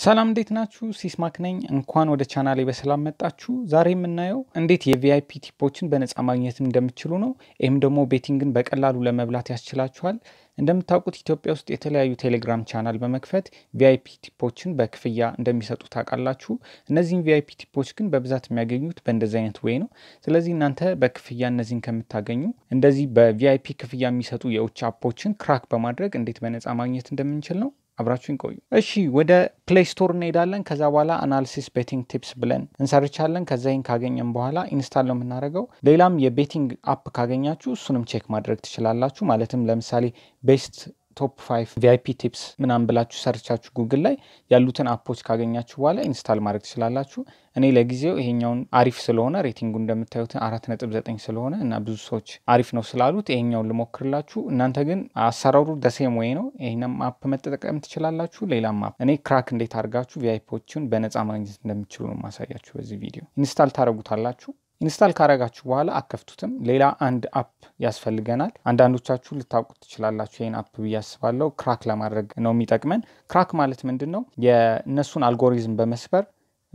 ሰላም እንዴት ናችሁ ሲስማክ ነኝ እንኳን ወደ ቻናሌ በሰላም መጣችሁ ዛሬ የምናየው እንዴት የቪአይፒ ቲፖችን በነፃ ማግኘት እንደምትችሉ ነው ይሄም ደግሞ ቤቲንግን በቀላሉ ለመብላት ያስችላችኋል እንደምታውቁት ኢትዮጵያ ውስጥ የተለያዩ ቴሌግራም ቻናል በመክፈት ቪአይፒ ቲፖችን በክፍያ እንደሚሰጡ ታውቃላችሁ እነዚህን ቪአይፒ ቲፖች ግን በብዛት የሚያገኙት በእንደዚህ አይነት ወይ ነው ስለዚህ እናንተ በክፍያ እነዚህን ከምታገኙ እንደዚህ በቪአይፒ ክፍያ የሚሰጡ የውጭ አፖችን ክራክ በማድረግ እንዴት በነፃ ማግኘት እንደምንችል ነው አብራችሁን ቆዩ እሺ ወደ ፕሌይ ስቶር እንሄዳለን ከዛ በኋላ አናሊሲስ ቤቲንግ ቲፕስ ብለን እንሰርቻለን ከዛ ይሄን ካገኘን በኋላ ኢንስታል ነው የምናደርገው ሌላም የቤቲንግ አፕ ካገኛችሁ እሱንም ቼክ ማድረግ ትችላላችሁ ማለትም ለምሳሌ ቤስት ቶፕ 5 ቪአይፒ ቲፕስ ምናምን ብላችሁ ሰርቻችሁ ጉግል ላይ ያሉትን አፖች ካገኛችሁ በኋላ ኢንስታል ማድረግ ትችላላችሁ እኔ ለጊዜው ይሄኛውን አሪፍ ስለሆነ ሬቲንጉ እንደምታዩት 4.9 ስለሆነ እና ብዙ ሰዎች አሪፍ ነው ስላሉት ይሄኛውን ልሞክርላችሁ እናንተ ግን አሰራሩ ደሴም ወይ ነው ይሄንም አፕ መጠቀም ትችላላችሁ ሌላም አፕ እኔ ክራክ እንዴት አድርጋችሁ ቪአይፒዎችን በነፃ ማግኘት እንደምትችሉ ነው ማሳያችሁ በዚህ ቪዲዮ ኢንስታል ታረጉታላችሁ ኢንስታል ካረጋችሁ በኋላ አከፍቱትም ሌላ አንድ አፕ ያስፈልገናል አንዳንዶቻችሁ ልታውቁት ትችላላችሁ ይሄን አፕ ያስባለው ክራክ ለማድረግ ነው የሚጠቅመን ክራክ ማለት ምንድነው የነሱን አልጎሪዝም በመስበር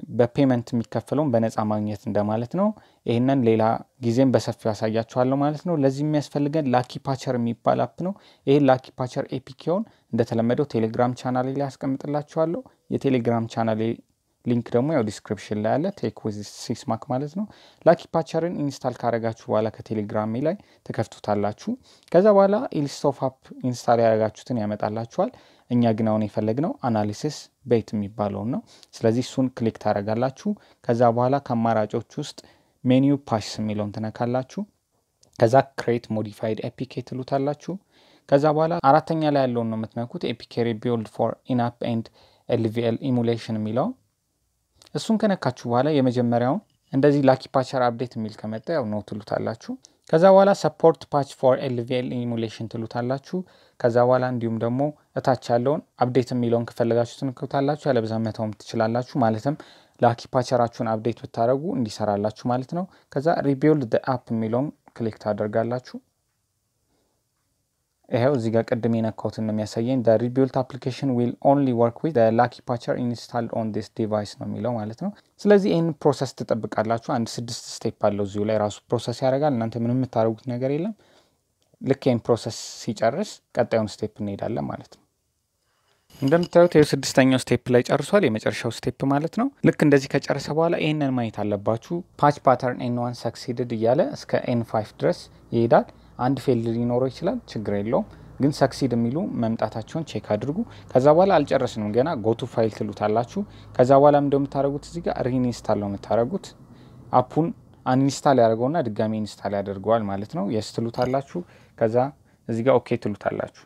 በፔመንት የሚከፈለውን በነፃ ማግኘት እንደማለት ነው ይሄንን ሌላ ጊዜም በሰፊው ያሳያችኋለሁ ማለት ነው ለዚህ የሚያስፈልገን ላኪ ፓቸር የሚባል አፕ ነው ይሄ ላኪ ፓቸር ኤፒኬውን እንደተለመደው ቴሌግራም ቻናሌ ላይ አስቀምጥላችኋለሁ የቴሌግራም ቻናሌ ሊንክ ደግሞ ያው ዲስክሪፕሽን ላይ አለ ቴክ ዊዝ ሲስማክ ማለት ነው ላኪ ፓቸርን ኢንስታል ካረጋችሁ በኋላ ከቴሌግራም ላይ ተከፍቱታላችሁ ከዛ በኋላ ሊስት ኦፍ አፕ ኢንስታል ያረጋችሁትን ያመጣላችኋል እኛ ግን አሁን የፈለግነው አናሊሲስ ቤት የሚባለው ነው ስለዚህ እሱን ክሊክ ታረጋላችሁ ከዛ በኋላ ከአማራጮች ውስጥ ሜኒው ፓሽ የሚለውን ተነካላችሁ ከዛ ክሬት ሞዲፋይድ ኤፒኬ ትሉታላችሁ ከዛ በኋላ አራተኛ ላይ ያለውን ነው የምትነኩት ኤፒኬ ሪቢልድ ፎር ኢንአፕ ኤንድ ኤልቪኤል ኢሙሌሽን የሚለው እሱን ከነካችሁ በኋላ የመጀመሪያውን እንደዚህ ላኪ ፓቸር አፕዴት የሚል ከመጣ ያው ነው ትሉታላችሁ ከዛ በኋላ ሰፖርት ፓች ፎር ኤልቪኤል ኢሙሌሽን ትሉታላችሁ ከዛ በኋላ እንዲሁም ደግሞ እታች ያለውን አፕዴት የሚለውን ከፈለጋችሁ ትነኩታላችሁ ያለበዛ መተውም ትችላላችሁ ማለትም ላኪ ፓቸራችሁን አፕዴት ብታረጉ እንዲሰራላችሁ ማለት ነው ከዛ ሪቢልድ ዘ አፕ የሚለውን ክሊክ ታደርጋላችሁ ይሄው እዚህ ጋር ቀድሜ ነካውትን ነው የሚያሳየኝ the rebuilt application will only work with the lucky patcher installed on this device ነው የሚለው ማለት ነው ስለዚህ ይሄን ፕሮሰስ ተጠብቃላችሁ አንድ 6 ስቴፕ አለው እዚሁ ላይ ራሱ ፕሮሰስ ያደርጋል እናንተ ምንም የምታረጉት ነገር የለም ልክ ይሄን ፕሮሰስ ሲጨርስ ቀጣዩን ስቴፕ እንሄዳለን ማለት ነው እንደምታዩት የስድስተኛው ስቴፕ ላይ ጨርሷል የመጨረሻው ስቴፕ ማለት ነው ልክ እንደዚህ ከጨረሰ በኋላ ይሄንን ማየት አለባችሁ patch pattern n1 succeeded እያለ እስከ n5 ድረስ ይሄዳል አንድ ፌል ሊኖረው ይችላል ችግር የለውም ግን ሰክሲድ የሚሉ መምጣታቸውን ቼክ አድርጉ ከዛ በኋላ አልጨረስንም ገና go to file ትሉታላችሁ ከዛ በኋላ እንደምታረጉት እዚህ ጋር ሪኢንስታል ነው የምታረጉት አፑን አንኢንስታል ያደርገውና ድጋሚ ኢንስታል ያደርገዋል ማለት ነው yes ትሉታላችሁ ከዛ እዚህ ጋር ኦኬ ትሉታላችሁ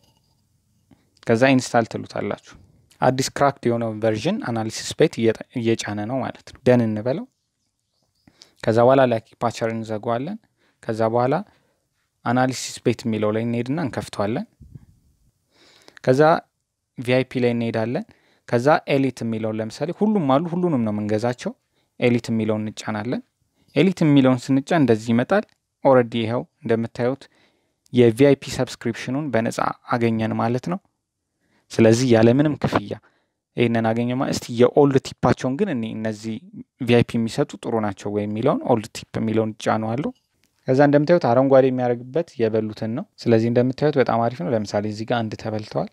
ከዛ ኢንስታል ትሉታላችሁ አዲስ ክራክድ የሆነው ቨርዥን አናሊሲስ ቤት እየጫነ ነው ማለት ነው ደን እንበለው ከዛ በኋላ ላኪ ፓቸርን ዘጓለን ከዛ በኋላ አናሊሲስ ቤት የሚለው ላይ እንሄድና እንከፍተዋለን ከዛ ቪአይፒ ላይ እንሄዳለን ከዛ ኤሊት የሚለው ለምሳሌ ሁሉም አሉ ሁሉንም ነው መንገዛቸው ኤሊት የሚለውን እንጫናለን ኤሊት የሚለውን ስንጫን እንደዚህ ይመጣል ኦሬዲ ይሄው እንደምታዩት የቪአይፒ ሰብስክሪፕሽኑን በነፃ አገኘን ማለት ነው ስለዚህ ያለ ምንም ክፍያ ይሄንን አገኘማ እስቲ የኦልድ ቲፓቸውን ግን እነዚህ ቪአይፒ የሚሰጡ ጥሩ ናቸው ወይ የሚለውን ኦልድ ቲፕ የሚለውን ጫናዋለሁ ከዛ እንደምታዩት አረንጓዴ የሚያደርግበት የበሉትን ነው ስለዚህ እንደምታዩት በጣም አሪፍ ነው ለምሳሌ እዚህ ጋር አንድ ተበልተዋል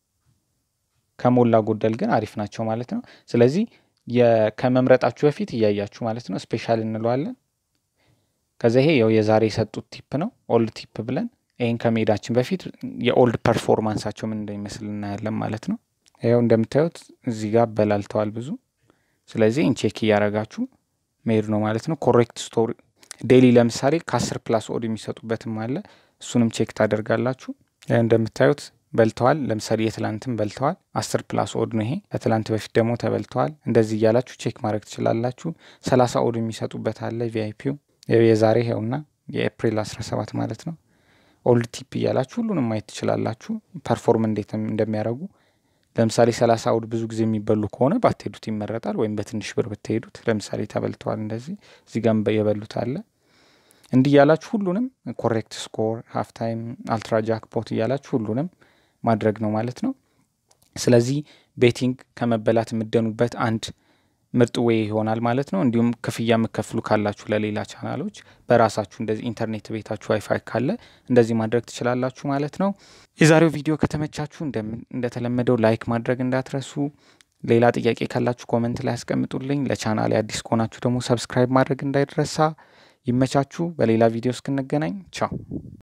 ከሞላ ጎደል ግን አሪፍ ናቸው ማለት ነው ስለዚህ ከመምረጣችሁ በፊት ያያያችሁ ማለት ነው ስፔሻል እንለዋለን ከዛ ይሄ የዛሬ የሰጡት ቲፕ ነው ኦልድ ቲፕ ብለን ይሄን ከሜዳችን በፊት የኦልድ ፐርፎርማንሳቸው ምን እንደሚመስል እናያለን ማለት ነው ይሄው እንደምታዩት እዚህ ጋር በላልተዋል ብዙ ስለዚህ ኢንቼክ ያረጋችሁ ሜድ ነው ማለት ነው ኮሬክት ስቶሪ ዴሊ ለምሳሌ ከ10 ፕላስ ኦድ የሚሰጡበትም አለ እሱንም ቼክ ታደርጋላችሁ እንደምታዩት በልተዋል ለምሳሌ የትላንትም በልተዋል 10 ፕላስ ኦድ ነው ይሄ ለትላንት በፊት ደግሞ ተበልተዋል እንደዚህ ያላችሁ ቼክ ማድረግ ትችላላችሁ 30 ኦድ የሚሰጡበት አለ ቪአይፒው የዛሬ ይሄውና የኤፕሪል 17 ማለት ነው ኦልድ ቲፕ ያላችሁ ሁሉንም ማየት ትችላላችሁ ፐርፎርም እንዴት እንደሚያደርጉ ለምሳሌ 30 ኦድ ብዙ ጊዜ የሚበሉ ከሆነ ባትሄዱት ይመረጣል ወይም በትንሽ ብር ብትሄዱት ለምሳሌ ተበልተዋል እንደዚህ እዚህ ጋር የበሉት አለ እንዲህ ያላችሁ ሁሉንም ኮሬክት ስኮር ሃፍ ታይም አልትራ ጃክፖት ያላችሁ ሁሉንም ማድረግ ነው ማለት ነው ስለዚህ ቤቲንግ ከመበላት ምደኑበት አንድ ምርጥ ወይ ይሆናል ማለት ነው። እንዲሁም ክፍያ መከፍሉ ካላችሁ ለሌላ ቻናሎች በራሳችሁ እንደዚህ ኢንተርኔት ቤታችሁ ዋይፋይ ካለ እንደዚህ ማድረግ ትችላላችሁ ማለት ነው። የዛሬው ቪዲዮ ከተመቻችሁ እንደተለመደው ላይክ ማድረግ እንዳትረሱ። ሌላ ጥያቄ ካላችሁ ኮሜንት ላይ አስቀምጡልኝ። ለቻናሌ አዲስ ከሆናችሁ ደግሞ ሰብስክራይብ ማድረግ እንዳይረሳ። ይመቻችሁ። በሌላ ቪዲዮ እስክንገናኝ ቻው።